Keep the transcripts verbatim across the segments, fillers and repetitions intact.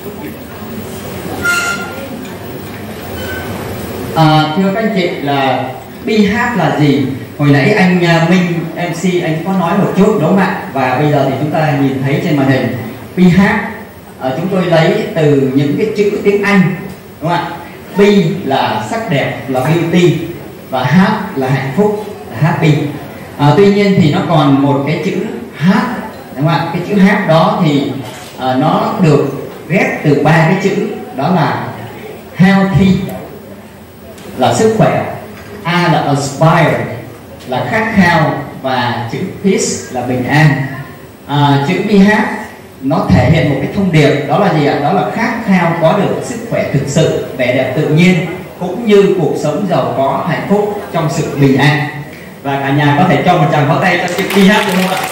À, thưa các anh chị, là pê hát là gì? Hồi nãy anh Minh em xê anh có nói một chút đúng không ạ? Và bây giờ thì chúng ta nhìn thấy trên màn hình pê hát, à, chúng tôi lấy từ những cái chữ tiếng Anh đúng không ạ? P là sắc đẹp, là beauty, và H là hạnh phúc, là happy. À, tuy nhiên thì nó còn một cái chữ H đúng không ạ? Cái chữ H đó thì à, nó được ghép từ ba cái chữ, đó là healthy là sức khỏe, A là aspire là khát khao, và chữ peace là bình an. À, chữ pê hát nó thể hiện một cái thông điệp, đó là gì ạ? Đó là khát khao có được sức khỏe thực sự, vẻ đẹp tự nhiên, cũng như cuộc sống giàu có, hạnh phúc trong sự bình an. Và cả nhà có thể cho một tràng pháo tay cho chữ pê hát đúng không ạ?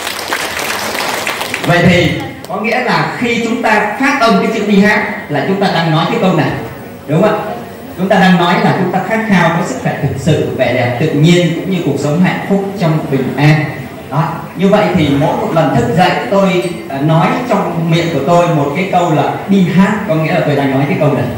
Vậy thì có nghĩa là khi chúng ta phát âm cái chữ pê hát là chúng ta đang nói cái câu này, đúng không ạ? Chúng ta đang nói là chúng ta khát khao có sức khỏe thực sự, vẻ đẹp tự nhiên, cũng như cuộc sống hạnh phúc trong bình an. Đó. Như vậy thì mỗi một lần thức dậy tôi nói trong miệng của tôi một cái câu là pê hát, có nghĩa là tôi đang nói cái câu này.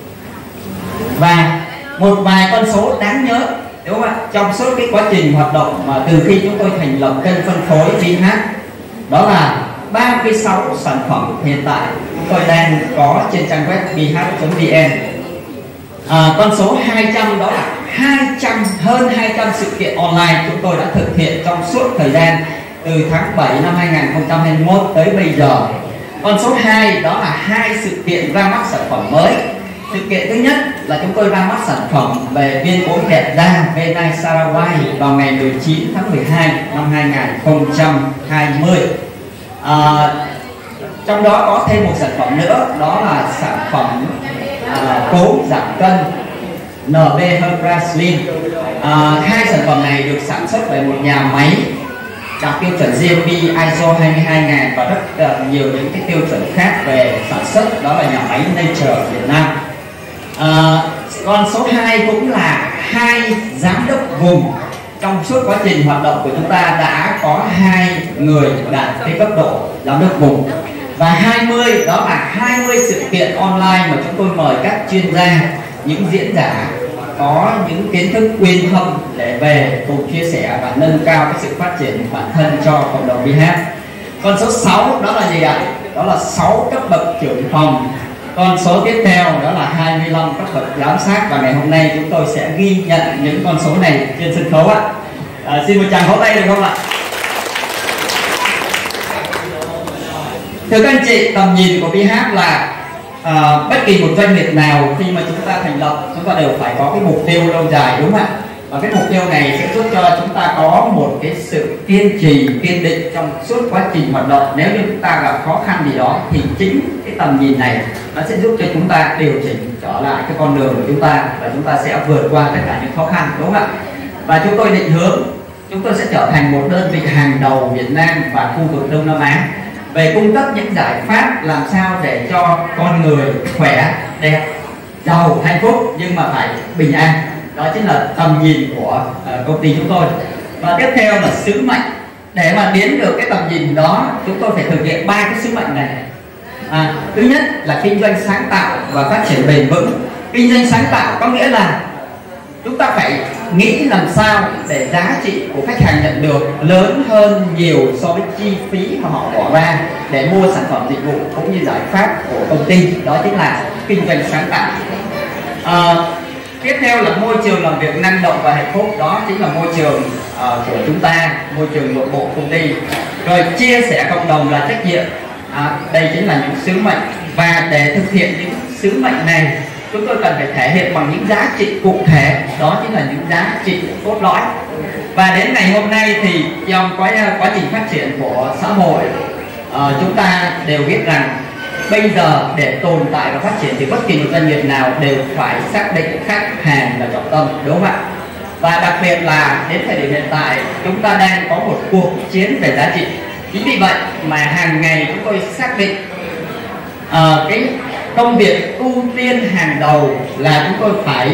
Và một vài con số đáng nhớ đúng không ạ? Trong suốt cái quá trình hoạt động mà từ khi chúng tôi thành lập kênh phân phối pê hát, đó là ba mươi sáu sản phẩm hiện tại chúng tôi đang có trên trang web pê hát chấm vn. À, con số hai trăm đó là hai trăm, hơn hai trăm sự kiện online chúng tôi đã thực hiện trong suốt thời gian từ tháng bảy năm hai nghìn không trăm hai mươi mốt tới bây giờ. Con số hai đó là hai sự kiện ra mắt sản phẩm mới. Sự kiện thứ nhất là chúng tôi ra mắt sản phẩm về viên gối đẹp da Venai Sarawai vào ngày mười chín tháng mười hai năm hai nghìn không trăm hai mươi. À, trong đó có thêm một sản phẩm nữa, đó là sản phẩm à, cố giảm cân en bê Herbra Slim. À, hai sản phẩm này được sản xuất bởi một nhà máy đạt tiêu chuẩn giê em pê i ét o hai mươi hai nghìn và rất uh, nhiều những cái tiêu chuẩn khác về sản xuất, đó là nhà máy Nature Việt Nam. À, con số hai cũng là hai giám đốc vùng. Trong suốt quá trình hoạt động của chúng ta đã có hai người đạt cái cấp độ giám đốc vùng. Và hai mươi đó là hai mươi sự kiện online mà chúng tôi mời các chuyên gia, những diễn giả có những kiến thức uyên thâm để về cùng chia sẻ và nâng cao cái sự phát triển bản thân cho cộng đồng pê hát. Con số sáu đó là gì ạ? Đó là sáu cấp bậc trưởng phòng. Con số tiếp theo đó là hai mươi lăm cấp bậc giám sát, và ngày hôm nay chúng tôi sẽ ghi nhận những con số này trên sân khấu ạ. À, xin một tràng pháo tay được không ạ? Thưa các anh chị, tầm nhìn của pê hát là à, bất kỳ một doanh nghiệp nào khi mà chúng ta thành lập, chúng ta đều phải có cái mục tiêu lâu dài đúng không ạ? Và cái mục tiêu này sẽ giúp cho chúng ta có một cái sự kiên trì, kiên định trong suốt quá trình hoạt động. Nếu như chúng ta gặp khó khăn gì đó thì chính cái tầm nhìn này nó sẽ giúp cho chúng ta điều chỉnh trở lại cái con đường của chúng ta, và chúng ta sẽ vượt qua tất cả những khó khăn đúng không ạ? Và chúng tôi định hướng chúng tôi sẽ trở thành một đơn vị hàng đầu Việt Nam và khu vực Đông Nam Á về cung cấp những giải pháp làm sao để cho con người khỏe, đẹp, giàu, hạnh phúc nhưng mà phải bình an. Đó chính là tầm nhìn của uh, công ty chúng tôi. Và tiếp theo là sứ mệnh. Để mà biến được cái tầm nhìn đó, chúng tôi phải thực hiện ba cái sứ mệnh này. À, thứ nhất là kinh doanh sáng tạo và phát triển bền vững. Kinh doanh sáng tạo có nghĩa là chúng ta phải nghĩ làm sao để giá trị của khách hàng nhận được lớn hơn nhiều so với chi phí mà họ bỏ ra để mua sản phẩm dịch vụ cũng như giải pháp của công ty. Đó chính là kinh doanh sáng tạo. À, tiếp theo là môi trường làm việc năng động và hạnh phúc. Đó chính là môi trường uh, của chúng ta, môi trường nội bộ công ty. Rồi chia sẻ cộng đồng là trách nhiệm. À, đây chính là những sứ mệnh. Và để thực hiện những sứ mệnh này, chúng tôi cần phải thể hiện bằng những giá trị cụ thể, đó chính là những giá trị cốt lõi. Và đến ngày hôm nay thì trong quá, quá trình phát triển của xã hội, uh, chúng ta đều biết rằng bây giờ để tồn tại và phát triển thì bất kỳ một doanh nghiệp nào đều phải xác định khách hàng là trọng tâm, đúng không ạ? Và đặc biệt là đến thời điểm hiện tại chúng ta đang có một cuộc chiến về giá trị. Chính vì vậy mà hàng ngày chúng tôi xác định uh, cái công việc ưu tiên hàng đầu là chúng tôi phải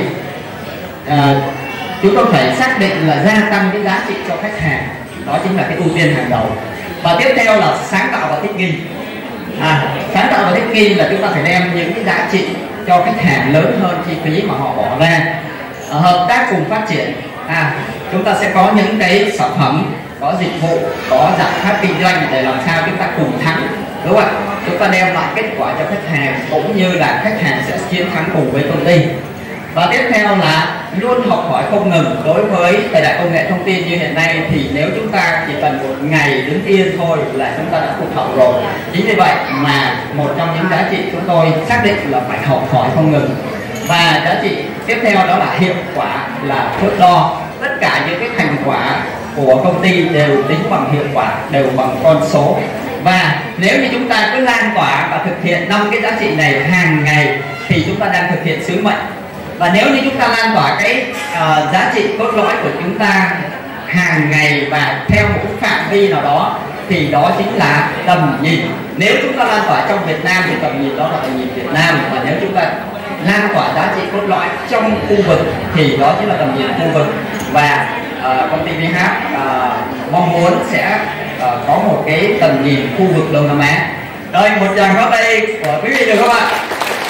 uh, chúng tôi phải xác định là gia tăng cái giá trị cho khách hàng. Đó chính là cái ưu tiên hàng đầu. Và tiếp theo là sáng tạo và thích nghi. À, sáng tạo và thích nghi là chúng ta phải đem những cái giá trị cho khách hàng lớn hơn chi phí mà họ bỏ ra. À, hợp tác cùng phát triển. À, chúng ta sẽ có những cái sản phẩm, có dịch vụ, có giải pháp kinh doanh để làm sao chúng ta cùng thắng, đúng không ạ? Chúng ta đem lại kết quả cho khách hàng cũng như là khách hàng sẽ chiến thắng cùng với công ty. Và tiếp theo là luôn học hỏi không ngừng. Đối với thời đại công nghệ thông tin như hiện nay thì nếu chúng ta chỉ cần một ngày đứng yên thôi là chúng ta đã tụt hậu rồi. Chính vì vậy mà một trong những giá trị chúng tôi xác định là phải học hỏi không ngừng. Và giá trị tiếp theo đó là hiệu quả là thước đo. Tất cả những cái thành quả của công ty đều tính bằng hiệu quả, đều bằng con số. Và nếu như chúng ta cứ lan tỏa và thực hiện năm cái giá trị này hàng ngày thì chúng ta đang thực hiện sứ mệnh. Và nếu như chúng ta lan tỏa cái uh, giá trị cốt lõi của chúng ta hàng ngày và theo một phạm vi nào đó thì đó chính là tầm nhìn. Nếu chúng ta lan tỏa trong Việt Nam thì tầm nhìn đó là tầm nhìn Việt Nam, và nếu chúng ta lan tỏa giá trị cốt lõi trong khu vực thì đó chính là tầm nhìn khu vực. Và uh, công ty vê hát uh, mong muốn sẽ uh, có một cái tầm nhìn khu vực Đông Nam Á. Rồi, một tràng pháo tay của quý vị được không ạ?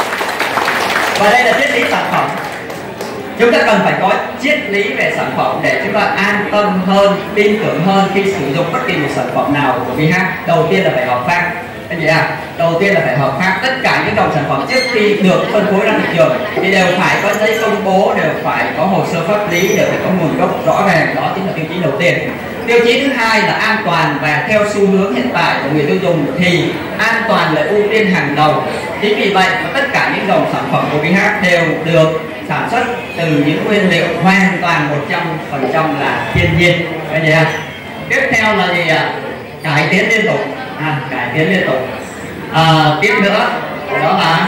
Và đây là triết lý sản phẩm. Chúng ta cần phải có triết lý về sản phẩm để chúng ta an tâm hơn, tin tưởng hơn khi sử dụng bất kỳ một sản phẩm nào của vê hát. Đầu tiên là phải hợp pháp. Cái gì à? Đầu tiên là phải hợp pháp. Tất cả những dòng sản phẩm trước khi được phân phối ra thị trường thì đều phải có giấy công bố, đều phải có hồ sơ pháp lý, đều phải có nguồn gốc rõ ràng. Đó chính là tiêu chí đầu tiên. Tiêu chí thứ hai là an toàn, và theo xu hướng hiện tại của người tiêu dùng thì an toàn là ưu tiên hàng đầu. Chính vì vậy mà tất cả những dòng sản phẩm của vê hát đều được sản xuất từ những nguyên liệu hoàn toàn một trăm phần trăm là thiên nhiên. Cái gì à? Tiếp theo là gì ạ? Cải tiến liên tục. À, cải tiến liên tục. À, tiếp nữa đó là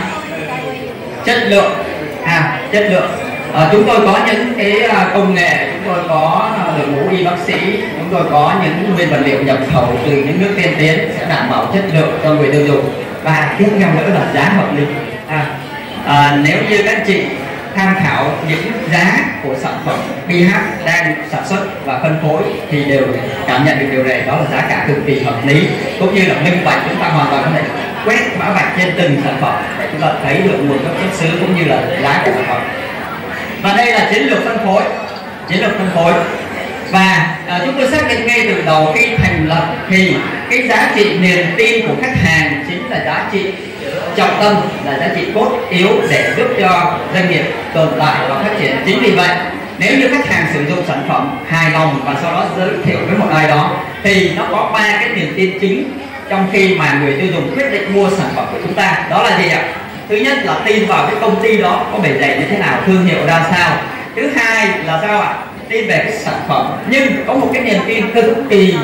chất lượng. À, chất lượng. À, chúng tôi có những cái công nghệ, chúng tôi có đội ngũ y bác sĩ, chúng tôi có những nguyên vật liệu nhập khẩu từ những nước tiên tiến sẽ đảm bảo chất lượng cho người tiêu dùng. Và tiếp theo nữa là giá hợp lý. À, à, nếu như các chị tham khảo những giá của sản phẩm vê hát đang sản xuất và phân phối thì đều cảm nhận được điều này, đó là giá cả cực kỳ hợp lý, cũng như là minh bạch. Chúng ta hoàn toàn có thể quét mã vạch trên từng sản phẩm để chúng ta thấy được nguồn gốc xuất xứ cũng như là giá của sản phẩm. Và đây là chiến lược phân phối. Chiến lược phân phối và à, chúng tôi xác định ngay từ đầu khi thành lập thì cái giá trị niềm tin của khách hàng chính là giá trị trọng tâm, là giá trị cốt yếu để giúp cho doanh nghiệp tồn tại và phát triển. Chính vì vậy nếu như khách hàng sử dụng sản phẩm hài lòng và sau đó giới thiệu với một ai đó thì nó có ba cái niềm tin chính trong khi mà người tiêu dùng quyết định mua sản phẩm của chúng ta. Đó là gì ạ? Thứ nhất là tin vào cái công ty đó có bề dày như thế nào, thương hiệu ra sao. Thứ hai là sao ạ? Tin về cái sản phẩm, nhưng có một cái niềm tin cực kỳ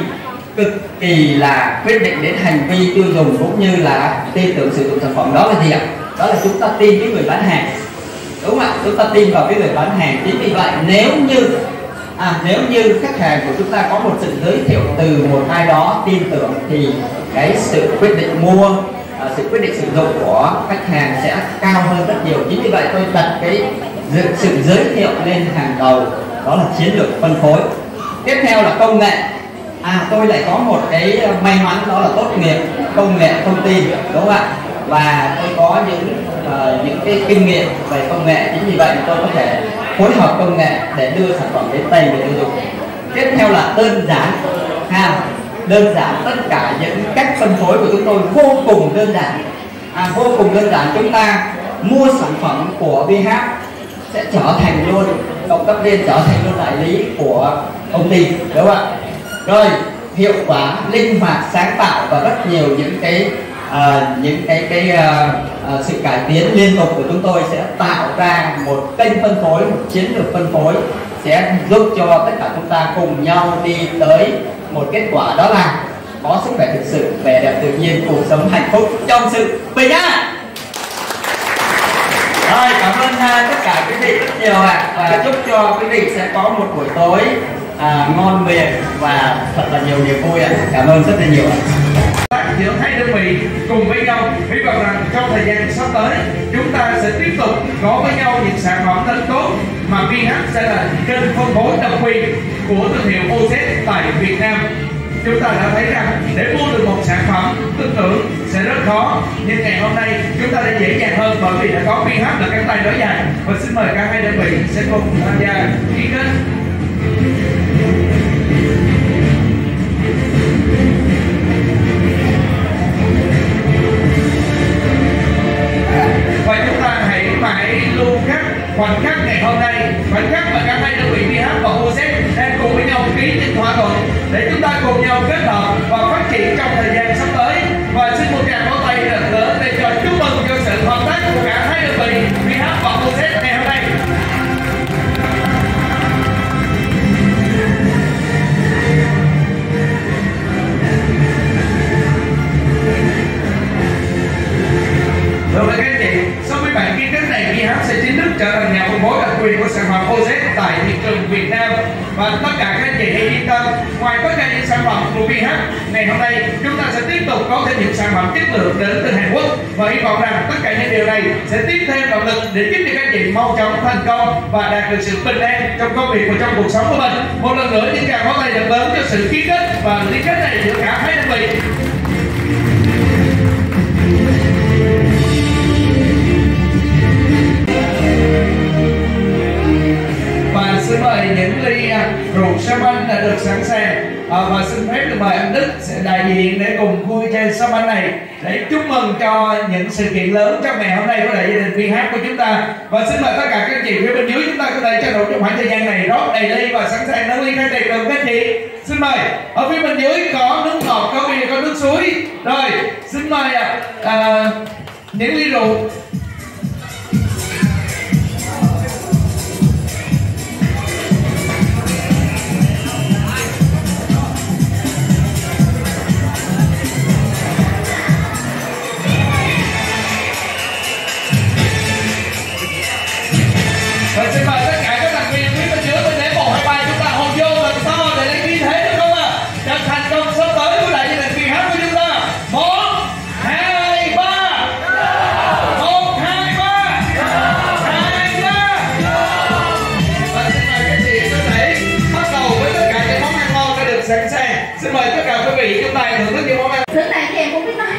cực kỳ là quyết định đến hành vi tiêu dùng cũng như là tin tưởng sử dụng sản phẩm. Đó là gì ạ? Đó là chúng ta tin cái người bán hàng, đúng không ạ? Chúng ta tin vào cái người bán hàng. Chính vì vậy nếu như à, nếu như khách hàng của chúng ta có một sự giới thiệu từ một ai đó tin tưởng thì cái sự quyết định mua, à, sự quyết định sử dụng của khách hàng sẽ cao hơn rất nhiều. Chính vì vậy tôi đặt cái sự giới thiệu lên hàng đầu, đó là chiến lược phân phối. Tiếp theo là công nghệ. À, tôi lại có một cái may mắn, đó là tốt nghiệp công nghệ thông tin, đúng không ạ? Và tôi có những uh, những cái kinh nghiệm về công nghệ. Chính vì vậy tôi có thể phối hợp công nghệ để đưa sản phẩm đến tay người tiêu dùng. Tiếp theo là đơn giản. Ha, đơn giản. Tất cả những cách phân phối của chúng tôi vô cùng đơn giản. À, vô cùng đơn giản. Chúng ta mua sản phẩm của vê hát sẽ trở thành luôn cộng tác viên, trở thành luôn đại lý của công ty, đúng không ạ? Rồi, hiệu quả, linh hoạt, sáng tạo và rất nhiều những cái uh, những cái cái uh, uh, sự cải tiến liên tục của chúng tôi sẽ tạo ra một kênh phân phối, một chiến lược phân phối sẽ giúp cho tất cả chúng ta cùng nhau đi tới một kết quả, đó là có sức khỏe thực sự, vẻ đẹp tự nhiên, cuộc sống hạnh phúc trong sự bình an. Rồi, cảm ơn uh, tất cả quý vị rất nhiều ạ, à, và chúc cho quý vị sẽ có một buổi tối à, ngon miệng và thật là nhiều niềm vui ạ. À. Cảm ơn rất là nhiều ạ. À. Giữa hai đơn vị cùng với nhau, hy vọng rằng trong thời gian sắp tới chúng ta sẽ tiếp tục có với nhau những sản phẩm thật tốt mà vê hát sẽ là kênh phân phối độc quyền của thương hiệu ô zét tại Việt Nam. chúng ta đã thấy rằng để mua được một sản phẩm tin tưởng sẽ rất khó, nhưng ngày hôm nay chúng ta đã dễ dàng hơn bởi vì đã có pê hát là cánh tay nối dài. Và xin mời cả hai đơn vị sẽ cùng tham gia ký kết. Và chúng ta hãy mãi luôn khắc khoảnh khắc ngày hôm nay, khoảnh khắc mà cả hai đơn vị pê hát và ô zét đang cùng với nhau ký những thỏa thuận để chúng ta cùng nhau kết hợp và phát triển trong thời gian sắp tới. Và xin một tràng vỗ tay thật lớn để cho chúc mừng cho sự hợp tác của cả hai đơn vị pê hát và ô zét ngày hôm nay. Đối với các anh chị, sau khi bản ký kết này, pê hát sẽ chính thức trở thành nhà phân phối đặc quyền của sản phẩm ô zét tại thị trường Việt Nam. Và tất cả các anh chị hãy yên tâm, ngoài tất cả những sản phẩm của pê hát, ngày hôm nay chúng ta sẽ tiếp tục có thêm những sản phẩm chất lượng đến từ Hàn Quốc. Và hy vọng rằng tất cả những điều này sẽ tiếp thêm động lực để giúp cho các anh chị mau chóng thành công và đạt được sự bình an trong công việc và trong cuộc sống của mình. Một lần nữa, những tràng pháo tay thật lớn cho sự ký kết và liên kết này giữa cả hai đơn vị. Và xin mời những ly rượu champagne đã được sẵn sàng, à, và xin phép được mời anh Đức sẽ đại diện để cùng vui chai champagne này để chúc mừng cho những sự kiện lớn trong ngày hôm nay của đại gia đình pê hát của chúng ta. Và xin mời tất cả các anh chị phía bên dưới chúng ta có thể trao đổi trong khoảng thời gian này rót đầy ly và sẵn sàng nâng ly khai tiệc được các chị. Xin mời ở phía bên dưới có nước ngọt, có bia, có nước suối. Rồi xin mời à, những ly rượu. Và xin mời tất cả các thành viên phía bên dưới bên để một hai ba chúng ta hồn vô lần sau để lấy khí thế được không ạ? Cho thành công sắp tới của đại gia đình pê hát của chúng ta. Một, hai, ba. Một, hai, ba. Hai, ba. Và xin mời các chị có thể bắt đầu với tất cả những món ăn ngon đã được sẵn sàng. Xin mời tất cả quý vị chúng ta thưởng thức những món ăn. Thứ này thì em cũng biết nói.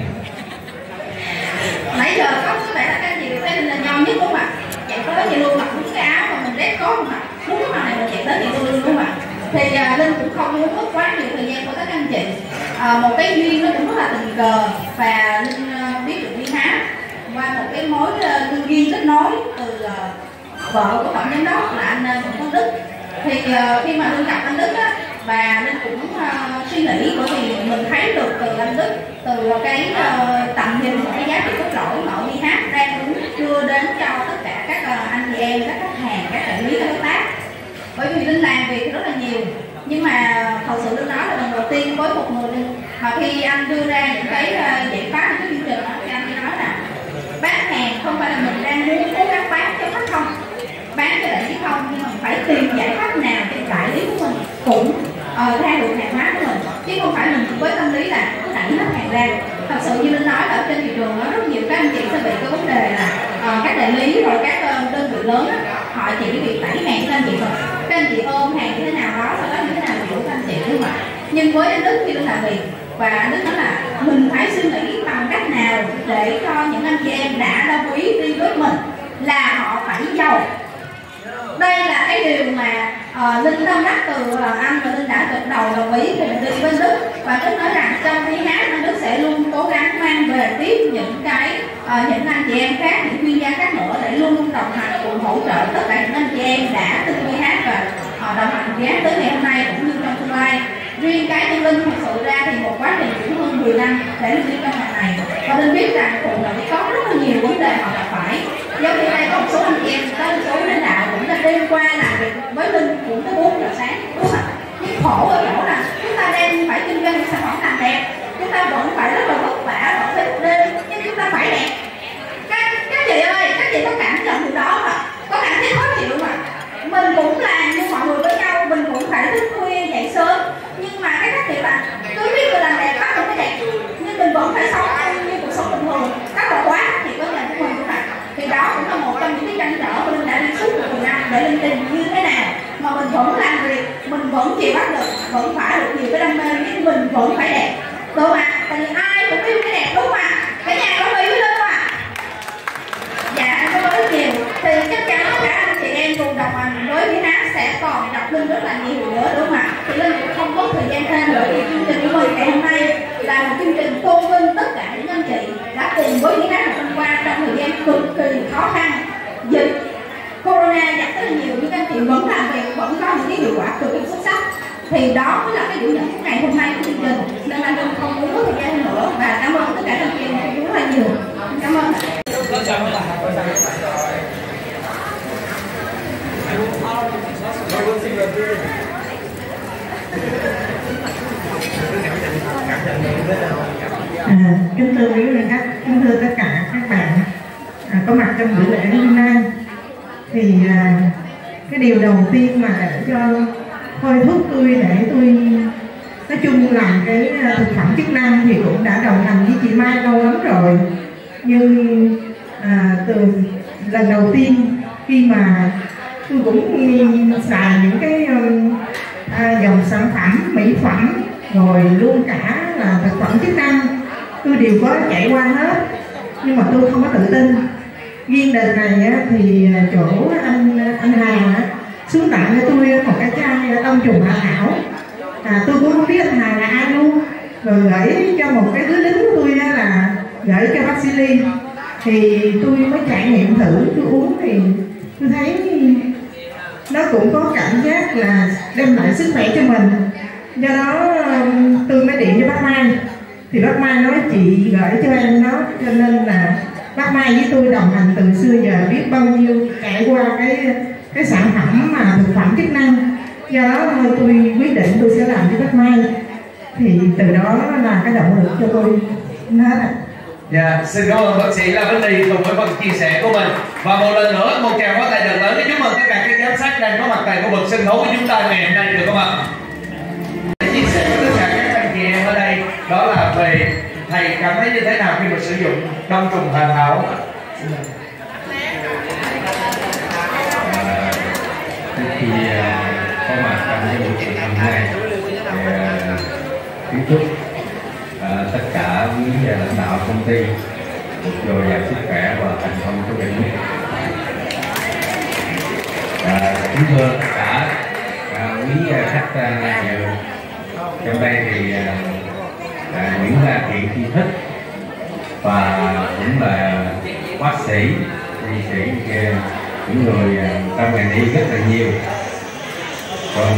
Nãy giờ có vẻ là các chị thấy là ngon nhất đúng không ạ? Chạy tới chị luôn mặc đúng cái áo mà mình rét có không ạ? Đúng cái này mình chạy tới chị luôn đúng không ạ? Thì uh, Linh cũng không muốn mất quá nhiều thời gian của các anh chị. Uh, một cái duyên nó cũng rất là tình cờ và Linh uh, biết được pê hát qua một cái mối uh, duyên kết nối từ uh, vợ của tổng giám đốc là anh uh, Trần Đức. Thì uh, khi mà Linh gặp anh Đức á, và Linh cũng uh, suy nghĩ bởi vì mình thấy được từ anh Đức từ cái uh, tầm nhìn và cái giá trị cốt lõi mà pê hát đang muốn đưa đến cho tất cả các uh, anh chị em, các khách hàng, các đại lý, các đối tác. Bởi vì Linh làm việc rất là nhiều, nhưng mà thật sự Linh nói là lần đầu tiên với một người Linh mà khi anh đưa ra những cái uh, giải pháp, những cái chương trình đó, thì anh mới nói là bán hàng không phải là mình đang muốn cố gắng bán cho khách không, bán cho đại lý không, nhưng mà phải tìm giải pháp nào để đại lý của mình cũng uh, ra được hàng hóa của mình, chứ không phải mình với tâm lý là cứ đẩy hết hàng ra. Thật sự như Linh nói là ở trên thị trường nó rất nhiều các anh chị sẽ bị cái vấn đề là uh, các đại lý rồi các uh, đơn vị lớn đó, họ chỉ việc đẩy hàng cho anh chị thôi, các anh chị ôm hàng như thế nào đó, sau đó như thế nào hiểu các anh chị đúng không ạ? Nhưng với anh Đức khi Linh làm việc và anh Đức nói là mình phải suy nghĩ bằng cách nào để cho những anh chị em đã đồng ý đi với mình là họ phải giàu. Đây là cái điều mà uh, Linh tâm đắc từ uh, anh và Linh đã gật đầu đồng ý thì mình đi với Đức. Và Đức nói rằng trong pê hát anh Đức sẽ luôn cố gắng mang về tiếp những cái uh, những anh chị em khác, những chuyên gia khác nữa để luôn luôn đồng hành cùng hỗ trợ tất cả những anh chị em đã tin pê hát và uh, đồng hành với tới ngày hôm nay cũng như trong tương lai. Riêng cái như Linh thật sự ra thì một quá trình cũng hơn mười năm để Linh đi trong ngành này, và Linh biết rằng phụ nữ có rất là nhiều vấn đề họ gặp phải. Giống như đây có một số anh chị em, có một số lãnh đạo cũng đã đêm qua làm việc với Linh cũng tới bốn giờ sáng, đúng không ạ? Nhưng khổ ở chỗ là chúng ta đang phải kinh doanh những sản phẩm làm đẹp, chúng ta vẫn phải rất là vất vả, vẫn phải thức đêm, nhưng chúng ta phải đẹp. Các, các chị ơi, các chị có cảm nhận điều đó mà, có cảm thấy khó chịu mà. Mình cũng làm như mọi người với nhau, mình cũng phải thức khuya dậy sớm, nhưng mà cái các chị là cứ biết mình làm đẹp, bắt mình phải đẹp, nhưng mình vẫn phải sống như cuộc sống bình thường. Các là quá thì có nhà của mình cũng vậy. Thì đó cũng là một trong những cái trăn trở của Linh đã đi suốt mười năm để Linh tìm như thế nào mà mình vẫn làm việc, mình vẫn chịu bắt được, vẫn phải được nhiều cái đam mê biết vẫn phải đẹp, đúng không ạ? Tại vì ai cũng yêu cái đẹp, đúng không ạ? Cả nhà có yêu không ạ? Dạ, cảm ơn rất nhiều. Thì chắc chắn tất cả anh chị em cùng đồng hành với Mỹ Hát sẽ còn gặp Linh rất là nhiều nữa, đúng không ạ? Thì Linh cũng không có thời gian thêm nữa, thì chương trình của mình ngày hôm nay là một chương trình tôn vinh tất cả những anh chị đã cùng với Mỹ Hát năm qua trong thời gian cực kỳ khó khăn dịch Corona dập rất là nhiều, nhưng các anh chị vẫn làm việc, vẫn có những cái hiệu quả cực kỳ xuất sắc. Thì đó mới là cái điểm nhấn của ngày hôm nay của chương trình. Nên là Linh không muốn mất thời gian nữa và cảm ơn tất cả anh chị em rất là nhiều. Cảm ơn. À, kính thưa quý vị khách, kính thưa tất cả các bạn à, có mặt trong buổi lễ hôm nay. Thì à, cái điều đầu tiên mà để cho thôi thúc tôi để tôi nói chung làm cái thực phẩm chức năng thì cũng đã đồng hành với chị Mai lâu lắm rồi. Nhưng à, từ lần đầu tiên khi mà tôi cũng xài những cái à, dòng sản phẩm mỹ phẩm rồi luôn cả là thực phẩm chức năng, tôi đều có chạy qua hết, nhưng mà tôi không có tự tin. Riêng đợt này á, thì chỗ anh anh Hà á, xuống tặng cho tôi một cái chai đông trùng hạ thảo. À, tôi cũng không biết anh Hà là ai luôn, rồi gửi cho một cái đứa lính của tôi đó là gửi cho bác sĩ Ly. Thì tôi mới trải nghiệm thử, tôi uống thì tôi thấy nó cũng có cảm giác là đem lại sức khỏe cho mình. Do đó tôi mới điện cho bác Mai, thì bác Mai nói chị gửi cho em nó, cho nên là bác Mai với tôi đồng hành từ xưa giờ, biết bao nhiêu trải qua cái cái sản phẩm mà thực phẩm chức năng. Do đó tôi quyết định tôi sẽ làm cho bác Mai, thì từ đó là cái động lực cho tôi hết. Dạ, xin cảm ơn bác sĩ La Bích Ly cùng với phần chia sẻ của mình. Và một lần nữa, một tràng pháo tay thật lớn để chúc mừng tất cả các giám sát đang có mặt tại khu vực sân khấu của chúng ta ngày hôm nay, được không ạ? Để chia sẻ với tất cả các anh chị em ở đây, đó là về thầy cảm thấy như thế nào khi mà sử dụng đông trùng hạ thảo? Trước khi có mặt trong cái buổi sự hôm nay, kính chúc À, tất cả quý lãnh đạo công ty dồi dào sức khỏe và thành công trong việc này. À, kính thưa tất cả à, quý khách dự trong đây, thì à, những là thiện tri thức và cũng là bác sĩ, y sĩ, những người trong ngành y rất là nhiều. Còn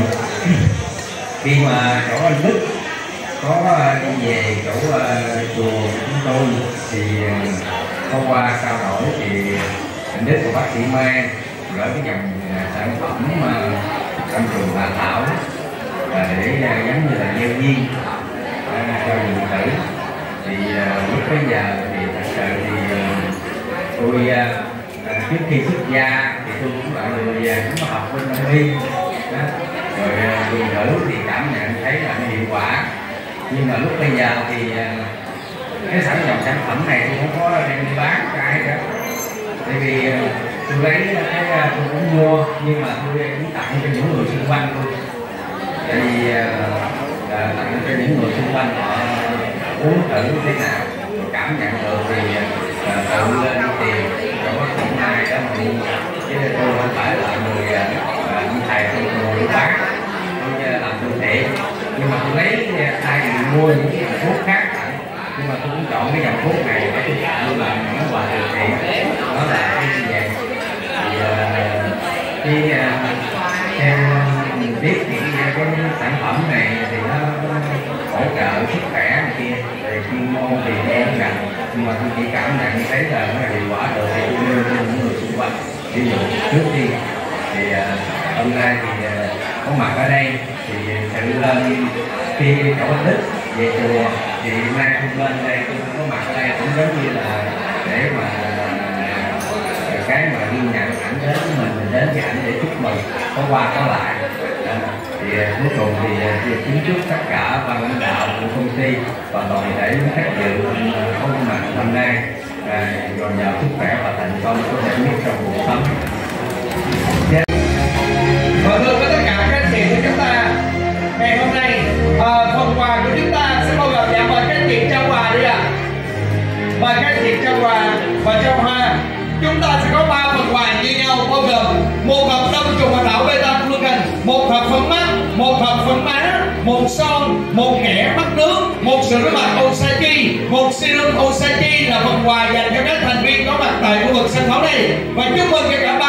khi mà chỗ anh Đức có đi về chỗ uh, chùa của chúng tôi thì uh, hôm qua trao đổi thì anh Đức của bác sĩ Mai gửi cái dòng uh, sản phẩm mà đông trùng hạ thảo uh, để uh, giống như là gieo viên uh, cho người tử. Thì uh, lúc bây giờ thì thật sự thì uh, tôi uh, uh, trước khi xuất gia thì tôi cũng là người uh, cũng học bên đông y, rồi uh, người thử thì cảm nhận thấy là nó hiệu quả. Nhưng mà lúc bây giờ thì cái sản dòng sản phẩm này tôi không có đem đi bán cho ai cả. Tại vì tôi lấy cái tôi cũng mua, nhưng mà tôi cũng tặng cho những người xung quanh tôi. Tại vì tặng cho những người xung quanh họ uống thử thế nào, rồi cảm nhận được thì tự lên tiền cho có không ai đó mà mua. Chứ tôi không phải là người ông thầy tôi ngồi bán, tôi làm từ thiện. Nhưng mà tôi lấy thay vì mua những cái thuốc khác, nhưng mà tôi cũng chọn cái dòng thuốc này để tôi tặng làm những quà từ thiện. Đó là cái gì vậy? Thì khi theo mình biết những cái sản phẩm này thì nó hỗ trợ sức khỏe này kia, về chuyên môn thì em không nhận, nhưng mà tôi chỉ cảm nhận thấy là nó hiệu quả được thì tôi đưa cho những người xung quanh. Ví dụ trước khi thì hôm nay thì có mặt ở đây thì sự lên khi chỗ anh Đức về chùa thì mai không lên đây, tôi có mặt ở đây cũng giống như là để mà cái mà ghi nhận ảnh đến với mình, mình đến với ảnh để chúc mừng, có qua có lại. À, thì cuối cùng thì kính chúc tất cả ban lãnh đạo của công ty và toàn thể khách dự có mặt hôm nay dồi dào sức khỏe và thành công có thể nhất trong cuộc sống. Và thưa với tất cả các anh chị của chúng ta, ngày hôm nay à, phần quà của chúng ta và các chị trao quà và trao hoa. Chúng ta sẽ có ba phần quà như nhau, bao gồm một hộp đông trùng và thảo beta glucan, một hộp phấn mắt, một hộp phấn má, một son, một kẻ mắt nước, một sữa rửa mặt Osachi, một serum Osachi là phần quà dành cho các thành viên có mặt tại khu vực sân khấu này. Và chúc mừng cho cả ba